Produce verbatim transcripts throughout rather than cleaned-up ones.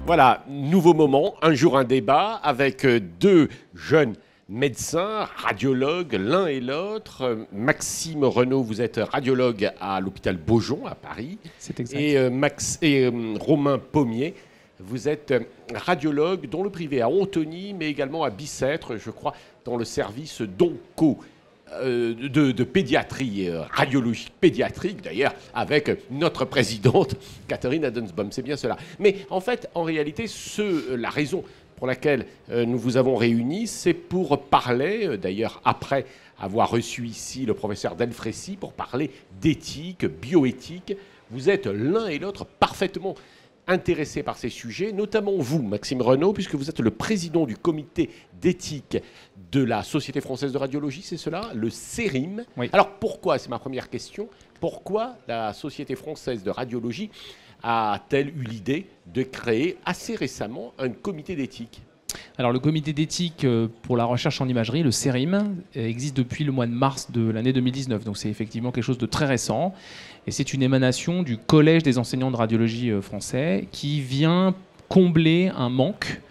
Voilà, nouveau moment, un jour un débat avec deux jeunes médecins, radiologues, l'un et l'autre. Maxime Renaud, vous êtes radiologue à l'hôpital Beaujon à Paris. C'est exact. Et, euh, Max, et euh, Romain Pommier, vous êtes radiologue dans le privé à Antony, mais également à Bicêtre, je crois, dans le service d'onco. Euh, de, de pédiatrie, euh, radiologie pédiatrique d'ailleurs, avec notre présidente Catherine Adensbaum, c'est bien cela. Mais en fait, en réalité, ce, la raison pour laquelle euh, nous vous avons réunis, c'est pour parler, euh, d'ailleurs après avoir reçu ici le professeur Delfrécy, pour parler d'éthique, bioéthique. Vous êtes l'un et l'autre parfaitement intéressé par ces sujets, notamment vous, Maxime Renaud, puisque vous êtes le président du comité d'éthique de la Société française de radiologie, c'est cela, le CERIM. Oui. Alors pourquoi, c'est ma première question, pourquoi la Société française de radiologie a-t-elle eu l'idée de créer assez récemment un comité d'éthique ? Alors le comité d'éthique pour la recherche en imagerie, le CERIM, existe depuis le mois de mars de l'année deux mille dix-neuf, donc c'est effectivement quelque chose de très récent, et c'est une émanation du Collège des enseignants de radiologie français qui vient combler un manque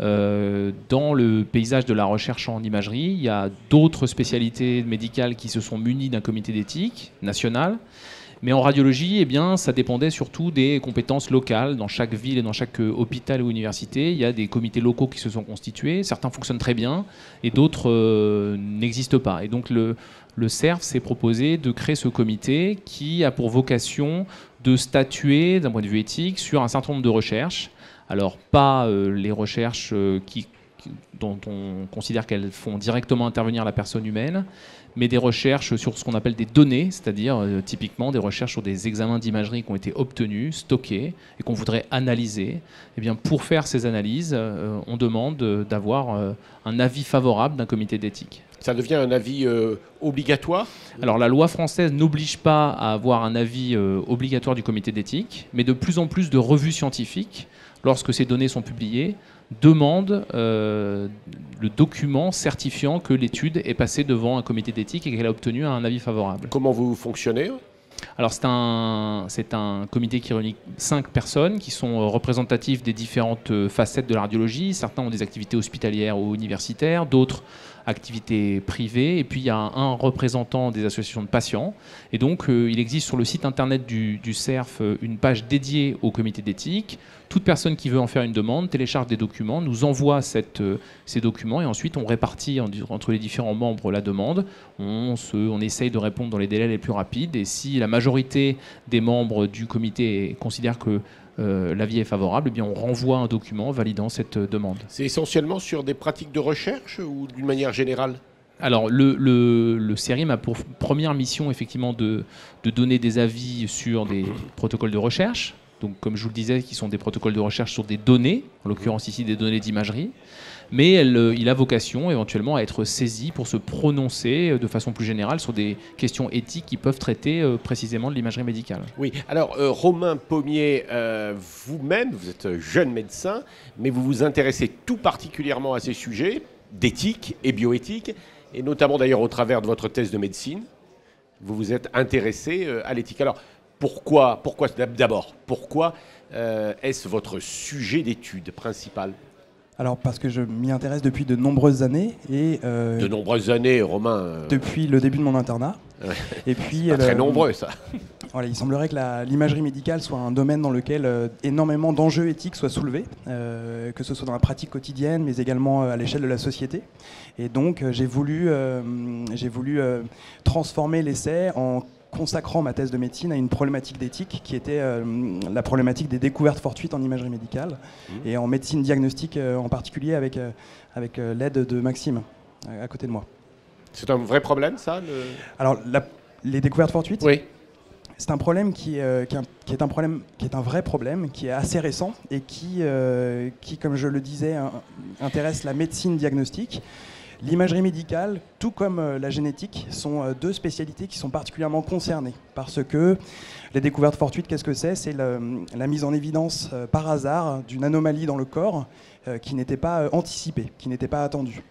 euh, dans le paysage de la recherche en imagerie. Il y a d'autres spécialités médicales qui se sont munies d'un comité d'éthique national. Mais en radiologie, eh bien, ça dépendait surtout des compétences locales. Dans chaque ville et dans chaque hôpital ou université, il y a des comités locaux qui se sont constitués. Certains fonctionnent très bien et d'autres euh, n'existent pas. Et donc le, le C E R F s'est proposé de créer ce comité qui a pour vocation de statuer d'un point de vue éthique sur un certain nombre de recherches. Alors pas euh, les recherches euh, qui, qui, dont on considère qu'elles font directement intervenir la personne humaine, mais des recherches sur ce qu'on appelle des données, c'est-à-dire euh, typiquement des recherches sur des examens d'imagerie qui ont été obtenus, stockés, et qu'on voudrait analyser. Eh bien, pour faire ces analyses, euh, on demande d'avoir euh, un avis favorable d'un comité d'éthique. Ça devient un avis euh, obligatoire ? Alors la loi française n'oblige pas à avoir un avis euh, obligatoire du comité d'éthique, mais de plus en plus de revues scientifiques, lorsque ces données sont publiées, demande euh, le document certifiant que l'étude est passée devant un comité d'éthique et qu'elle a obtenu un avis favorable. Comment vous fonctionnez ? Alors c'est un, c'est un comité qui réunit cinq personnes qui sont représentatives des différentes facettes de la radiologie. Certains ont des activités hospitalières ou universitaires, d'autres activités privées, et puis il y a un représentant des associations de patients. Et donc euh, il existe sur le site internet du, du C E R F une page dédiée au comité d'éthique. Toute personne qui veut en faire une demande télécharge des documents, nous envoie cette, euh, ces documents, et ensuite on répartit en, entre les différents membres la demande. On, se, on essaye de répondre dans les délais les plus rapides, et si la majorité des membres du comité considère que Euh, l'avis est favorable, eh bien on renvoie un document validant cette euh, demande. C'est essentiellement sur des pratiques de recherche ou d'une manière générale ? Alors le, le, le CERIM a pour première mission effectivement de, de donner des avis sur des protocoles de recherche, donc comme je vous le disais, qui sont des protocoles de recherche sur des données, en l'occurrence ici des données d'imagerie, mais elle, il a vocation éventuellement à être saisi pour se prononcer de façon plus générale sur des questions éthiques qui peuvent traiter euh, précisément de l'imagerie médicale. Oui, alors euh, Romain Pommier, euh, vous-même, vous êtes jeune médecin, mais vous vous intéressez tout particulièrement à ces sujets d'éthique et bioéthique, et notamment d'ailleurs au travers de votre thèse de médecine, vous vous êtes intéressé euh, à l'éthique. Alors pourquoi, pourquoi d'abord, pourquoi euh, est-ce votre sujet d'étude principal ? Alors parce que je m'y intéresse depuis de nombreuses années et euh, de nombreuses années, Romain. Euh... Depuis le début de mon internat. Ouais. Et puis pas très euh, nombreux, ça. Voilà, il semblerait que l'imagerie médicale soit un domaine dans lequel euh, énormément d'enjeux éthiques soient soulevés, euh, que ce soit dans la pratique quotidienne, mais également euh, à l'échelle de la société. Et donc euh, j'ai voulu, euh, j'ai voulu euh, transformer l'essai en consacrant ma thèse de médecine à une problématique d'éthique qui était euh, la problématique des découvertes fortuites en imagerie médicale mmh. et en médecine diagnostique euh, en particulier avec, euh, avec euh, l'aide de Maxime euh, à côté de moi. C'est un vrai problème, ça le... Alors, la, les découvertes fortuites, oui. C'est un problème qui, euh, qui, est un, qui, est un problème, qui est un vrai problème, qui est assez récent et qui, euh, qui comme je le disais, un, intéresse la médecine diagnostique. L'imagerie médicale, tout comme euh, la génétique, sont euh, deux spécialités qui sont particulièrement concernées parce que les découvertes fortuites, qu'est-ce que c'est ? C'est le, la mise en évidence euh, par hasard d'une anomalie dans le corps euh, qui n'était pas euh, anticipée, qui n'était pas attendue.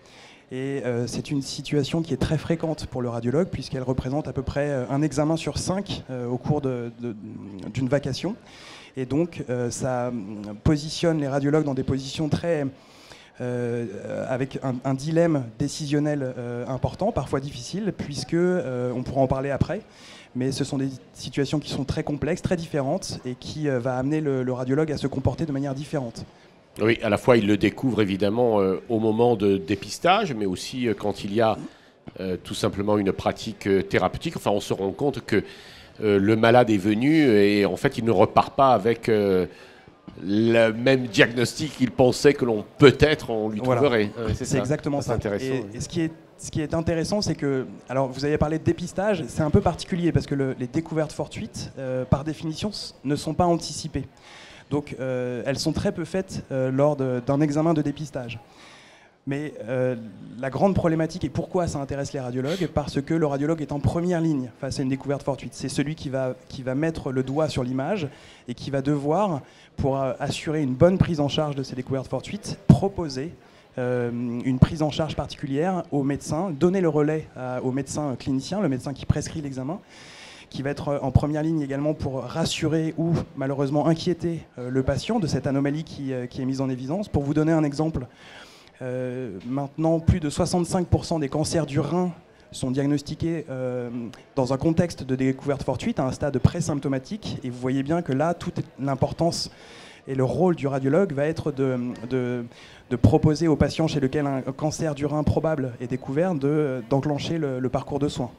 Et euh, c'est une situation qui est très fréquente pour le radiologue, puisqu'elle représente à peu près un examen sur cinq euh, au cours de, de, d'une vacation. Et donc, euh, ça positionne les radiologues dans des positions très... Euh, avec un, un dilemme décisionnel euh, important, parfois difficile, puisque, euh, on pourra en parler après, mais ce sont des situations qui sont très complexes, très différentes, et qui euh, va amener le, le radiologue à se comporter de manière différente. Oui, à la fois il le découvre évidemment euh, au moment de dépistage, mais aussi euh, quand il y a euh, tout simplement une pratique euh, thérapeutique. Enfin, on se rend compte que euh, le malade est venu et en fait il ne repart pas avec... Euh, le même diagnostic qu'il pensait que l'on peut-être on lui trouverait. Voilà. Ouais, c'est, c'est exactement ça. C'est intéressant. Et, et ce qui est ce qui est intéressant, c'est que, alors vous avez parlé de dépistage, c'est un peu particulier parce que le, les découvertes fortuites, euh, par définition, ne sont pas anticipées. Donc euh, elles sont très peu faites euh, lors de, d'un examen de dépistage. Mais euh, la grande problématique, et pourquoi ça intéresse les radiologues, parce que le radiologue est en première ligne face à une découverte fortuite. C'est celui qui va, qui va mettre le doigt sur l'image et qui va devoir, pour euh, assurer une bonne prise en charge de ces découvertes fortuites, proposer euh, une prise en charge particulière au médecin, donner le relais à, au médecin clinicien, le médecin qui prescrit l'examen, qui va être en première ligne également pour rassurer ou malheureusement inquiéter euh, le patient de cette anomalie qui, euh, qui est mise en évidence. Pour vous donner un exemple, Euh, maintenant, plus de soixante-cinq pour cent des cancers du rein sont diagnostiqués euh, dans un contexte de découverte fortuite, à un stade présymptomatique. Et vous voyez bien que là, toute l'importance et le rôle du radiologue va être de, de, de proposer aux patients chez lesquels un cancer du rein probable est découvert de, d'enclencher le, le parcours de soins.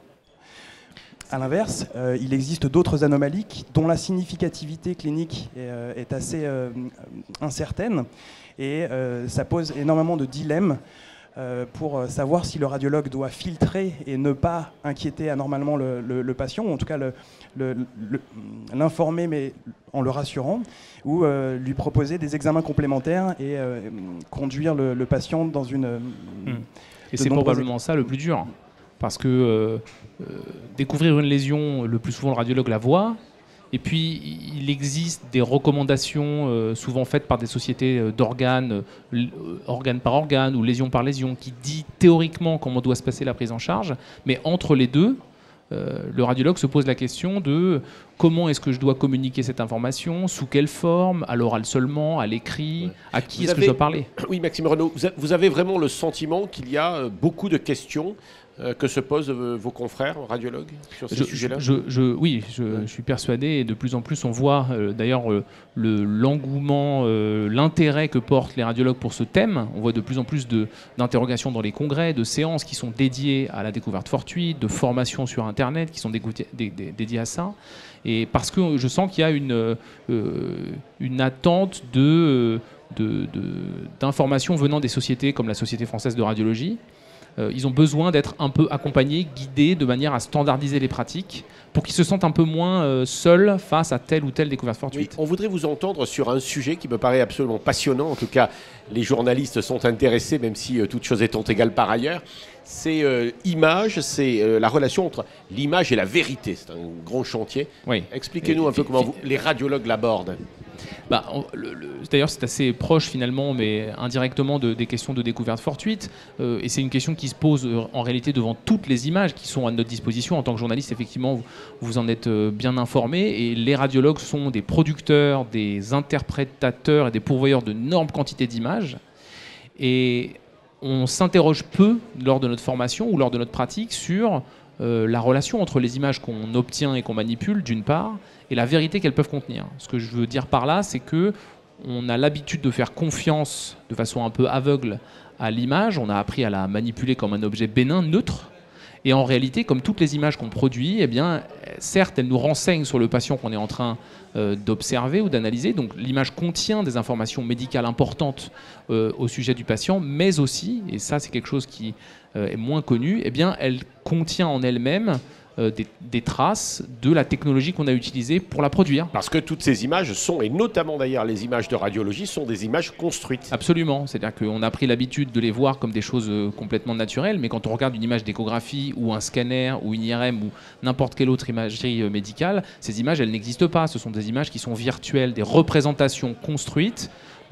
A l'inverse, euh, il existe d'autres anomalies qui, dont la significativité clinique est, euh, est assez euh, incertaine. Et euh, ça pose énormément de dilemmes euh, pour savoir si le radiologue doit filtrer et ne pas inquiéter anormalement le, le, le patient, ou en tout cas le, le, le, l'informer mais en le rassurant, ou euh, lui proposer des examens complémentaires et euh, conduire le, le patient dans une... Mmh. Et c'est probablement ça le plus dur, parce que euh, euh, découvrir une lésion, le plus souvent le radiologue la voit. Et puis, il existe des recommandations euh, souvent faites par des sociétés euh, d'organes, euh, organe par organe ou lésion par lésion, qui dit théoriquement comment doit se passer la prise en charge. Mais entre les deux, euh, le radiologue se pose la question de comment est-ce que je dois communiquer cette information, sous quelle forme, à l'oral seulement, à l'écrit, à qui vous est-ce avez... que je dois parler. Oui, Maxime Renaud, vous avez vraiment le sentiment qu'il y a beaucoup de questions Euh, que se posent euh, vos confrères radiologues sur ces je, sujets-là je, je, Oui, je, ouais. je suis persuadé, et de plus en plus on voit euh, d'ailleurs euh, le, l'engouement, euh, l'intérêt que portent les radiologues pour ce thème. On voit de plus en plus de, d'interrogations dans les congrès, de séances qui sont dédiées à la découverte fortuite, de formations sur Internet qui sont dégoûtées, dé, dé, dédiées à ça. Et parce que je sens qu'il y a une, euh, une attente de, de, de, d'informations venant des sociétés comme la Société française de radiologie. Euh, ils ont besoin d'être un peu accompagnés, guidés, de manière à standardiser les pratiques, pour qu'ils se sentent un peu moins euh, seuls face à telle ou telle découverte fortuite. Oui, on voudrait vous entendre sur un sujet qui me paraît absolument passionnant. En tout cas, les journalistes sont intéressés, même si euh, toutes choses étant égales par ailleurs. C'est euh, image, c'est euh, la relation entre l'image et la vérité. C'est un grand chantier. Oui. Expliquez-nous et, un peu comment vous, les radiologues l'abordent. Bah, on, le, le, d'ailleurs, c'est assez proche finalement, mais indirectement, de, des questions de découverte fortuite. Euh, et c'est une question qui se pose euh, en réalité devant toutes les images qui sont à notre disposition. En tant que journaliste, effectivement, vous, vous en êtes euh, bien informé. Et les radiologues sont des producteurs, des interprétateurs et des pourvoyeurs de d'énormes quantités d'images. Et on s'interroge peu lors de notre formation ou lors de notre pratique sur euh, la relation entre les images qu'on obtient et qu'on manipule, d'une part, et la vérité qu'elles peuvent contenir. Ce que je veux dire par là, c'est que on a l'habitude de faire confiance de façon un peu aveugle à l'image. On a appris à la manipuler comme un objet bénin, neutre. Et en réalité, comme toutes les images qu'on produit, eh bien, certes, elles nous renseignent sur le patient qu'on est en train euh, d'observer ou d'analyser. Donc l'image contient des informations médicales importantes euh, au sujet du patient, mais aussi, et ça c'est quelque chose qui euh, est moins connu, eh bien, elle contient en elle-même Euh, des, des traces de la technologie qu'on a utilisée pour la produire. Parce que toutes ces images sont, et notamment d'ailleurs les images de radiologie, sont des images construites. Absolument, c'est-à-dire qu'on a pris l'habitude de les voir comme des choses complètement naturelles, mais quand on regarde une image d'échographie ou un scanner ou une I R M ou n'importe quelle autre imagerie médicale, ces images, elles n'existent pas. Ce sont des images qui sont virtuelles, des représentations construites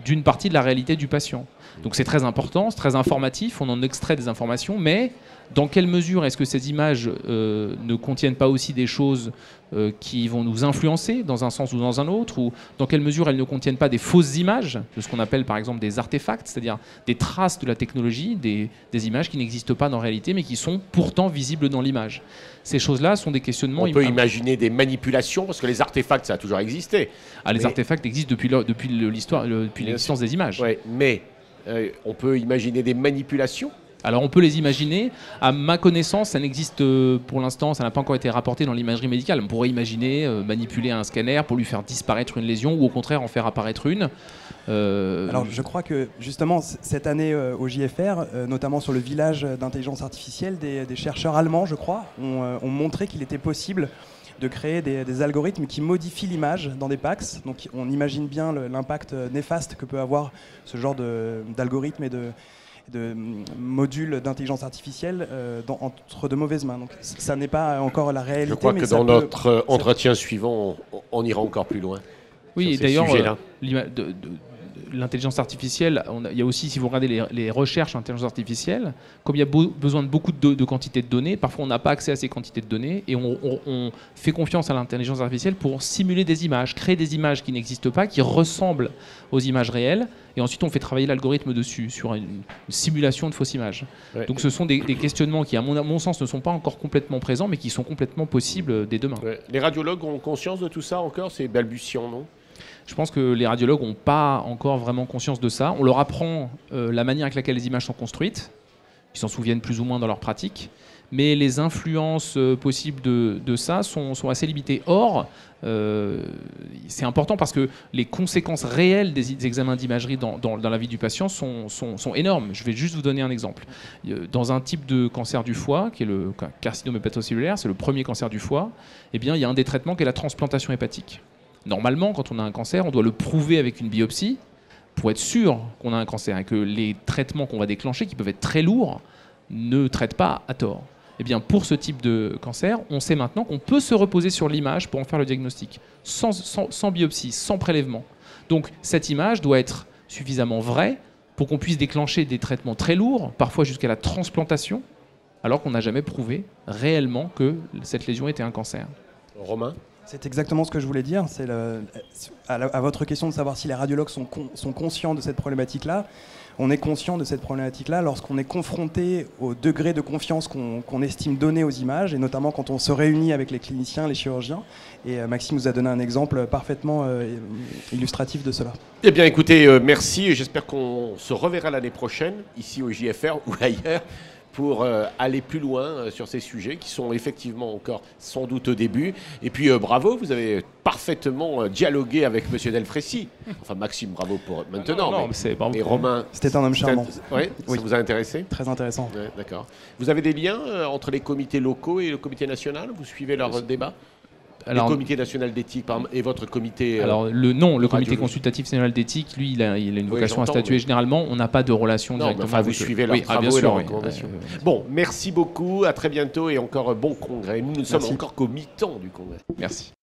d'une partie de la réalité du patient. Donc c'est très important, c'est très informatif, on en extrait des informations, mais dans quelle mesure est-ce que ces images euh, ne contiennent pas aussi des choses euh, qui vont nous influencer dans un sens ou dans un autre, ou dans quelle mesure elles ne contiennent pas des fausses images, de ce qu'on appelle par exemple des artefacts, c'est-à-dire des traces de la technologie, des, des images qui n'existent pas dans la réalité, mais qui sont pourtant visibles dans l'image. Ces choses-là sont des questionnements... On peut imaginer des manipulations, parce que les artefacts, ça a toujours existé. Ah, les mais... artefacts existent depuis, le, depuis, l'histoire, le, depuis l'existence des images. Ouais, mais euh, on peut imaginer des manipulations. Alors on peut les imaginer. À ma connaissance, ça n'existe pour l'instant, ça n'a pas encore été rapporté dans l'imagerie médicale. On pourrait imaginer euh, manipuler un scanner pour lui faire disparaître une lésion ou au contraire en faire apparaître une. Euh... Alors je crois que justement cette année euh, au J F R, euh, notamment sur le village d'intelligence artificielle, des, des chercheurs allemands, je crois, ont, euh, ont montré qu'il était possible de créer des, des algorithmes qui modifient l'image dans des P A C S. Donc on imagine bien l'impact néfaste que peut avoir ce genre d'algorithme et de de modules d'intelligence artificielle euh, dans, entre de mauvaises mains. Donc ça n'est pas encore la réalité. Je crois mais que ça dans peut, notre ça... entretien suivant, on, on ira encore plus loin. Oui, et d'ailleurs, euh, l'intelligence artificielle, on a, il y a aussi, si vous regardez les, les recherches en intelligence artificielle, comme il y a beau, besoin de beaucoup de, de quantités de données, parfois on n'a pas accès à ces quantités de données et on, on, on fait confiance à l'intelligence artificielle pour simuler des images, créer des images qui n'existent pas, qui ressemblent aux images réelles, et ensuite on fait travailler l'algorithme dessus, sur une, une simulation de fausses images. Ouais. Donc ce sont des, des questionnements qui, à mon, à mon sens, ne sont pas encore complètement présents, mais qui sont complètement possibles dès demain. Ouais. Les radiologues ont conscience de tout ça encore? C'est balbutiant, non? Je pense que les radiologues n'ont pas encore vraiment conscience de ça. On leur apprend euh, la manière avec laquelle les images sont construites. Ils s'en souviennent plus ou moins dans leur pratique. Mais les influences euh, possibles de, de ça sont, sont assez limitées. Or, euh, c'est important parce que les conséquences réelles des, des examens d'imagerie dans, dans, dans la vie du patient sont, sont, sont énormes. Je vais juste vous donner un exemple. Dans un type de cancer du foie, qui est le carcinome hépatocellulaire, c'est le premier cancer du foie, eh bien, il y a un des traitements qui est la transplantation hépatique. Normalement, quand on a un cancer, on doit le prouver avec une biopsie pour être sûr qu'on a un cancer et que les traitements qu'on va déclencher, qui peuvent être très lourds, ne traitent pas à tort. Eh bien, pour ce type de cancer, on sait maintenant qu'on peut se reposer sur l'image pour en faire le diagnostic, sans, sans, sans biopsie, sans prélèvement. Donc, cette image doit être suffisamment vraie pour qu'on puisse déclencher des traitements très lourds, parfois jusqu'à la transplantation, alors qu'on n'a jamais prouvé réellement que cette lésion était un cancer. Romain ? C'est exactement ce que je voulais dire. C'est le, à, la, à votre question de savoir si les radiologues sont, con, sont conscients de cette problématique-là. On est conscient de cette problématique-là lorsqu'on est confronté au degré de confiance qu'on qu'on estime donner aux images, et notamment quand on se réunit avec les cliniciens, les chirurgiens. Et euh, Maxime nous a donné un exemple parfaitement euh, illustratif de cela. Eh bien, écoutez, euh, merci. J'espère qu'on se reverra l'année prochaine, ici au J F R ou ailleurs, pour euh, aller plus loin euh, sur ces sujets qui sont effectivement encore sans doute au début. Et puis euh, bravo, vous avez parfaitement euh, dialogué avec Monsieur Delfrécy. Enfin Maxime, bravo pour maintenant. Non, non, mais, mais c'est et Romain, c'était un homme charmant. Ouais, oui. Ça vous a intéressé? Très intéressant. Ouais, d'accord. Vous avez des liens euh, entre les comités locaux et le comité national? Vous suivez leur euh, débat? Alors, le comité national d'éthique et votre comité euh, Alors le non, le comité consultatif national d'éthique, lui, il a, il a une vocation oui, à statuer. Mais... Généralement, on n'a pas de relation non, directement. Enfin, vous suivez leurs oui, travaux ah, bien et sûr, leurs oui. recommandations. Euh, bon, merci beaucoup, à très bientôt et encore bon congrès. Nous ne sommes merci. encore qu'au mi-temps du congrès. Merci.